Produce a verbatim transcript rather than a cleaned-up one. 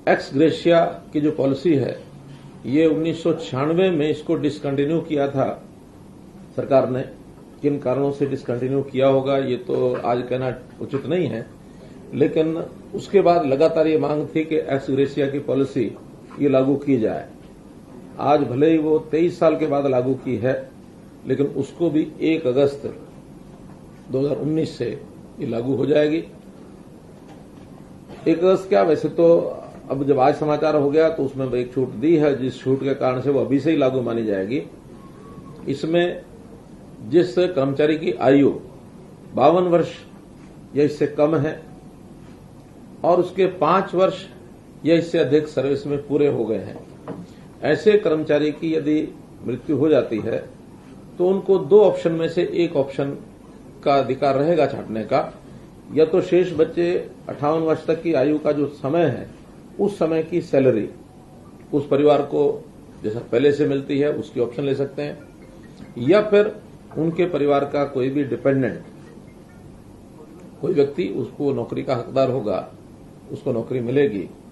X gratia की जो policy है, ये उन्नीस सौ छियानवे में इसको डिसकंटिन्यू किया था सरकार ने। किन कारणों से डिसकंटिन्यू किया होगा ये तो आज कहना उचित नहीं है, लेकिन उसके बाद लगातार ये मांग थी कि एक्स ग्रेशिया की पॉलिसी ये लागू की जाए। आज भले ही वो तेईस साल के बाद लागू की है, लेकिन उसको भी एक अगस्त दो हज़ार उन्नीस से ये लागू हो जाएगी। एक अगस्त क्या, वैसे तो अब जब आज समाचार हो गया तो उसमें एक छूट दी है, जिस छूट के कारण से वो अभी से ही लागू मानी जाएगी। इसमें जिस कर्मचारी की आयु बावन वर्ष या इससे कम है और उसके पांच वर्ष या इससे अधिक सर्विस में पूरे हो गए हैं, ऐसे कर्मचारी की यदि मृत्यु हो जाती है तो उनको दो ऑप्शन में से एक ऑप्शन का अधिकार रहेगा छांटने का। या तो शेष बच्चे अट्ठावन वर्ष तक की आयु का जो समय है, उस समय की सैलरी उस परिवार को जैसा पहले से मिलती है उसकी ऑप्शन ले सकते हैं, या फिर उनके परिवार का कोई भी डिपेंडेंट, कोई व्यक्ति उसको नौकरी का हकदार होगा, उसको नौकरी मिलेगी।